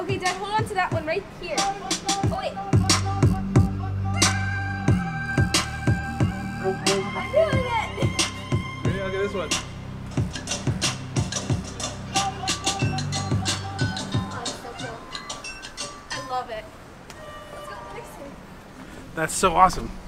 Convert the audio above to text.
Okay, Dad, hold on to that one right here. Oh, wait. I'm doing it! Ready? I'll get this one. Oh, it's so cool. I love it. Let's go next time. That's so awesome.